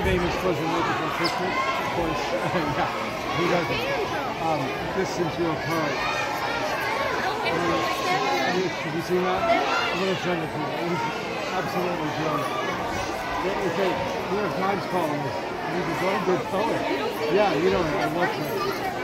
famous frozen musical picture, of course. Yeah, who doesn't? This is your part. Have you seen that? I'm going to send it to you. It was absolutely brilliant. It's a New York Times columnist. He's a very good poet. Yeah, you know him. I love him.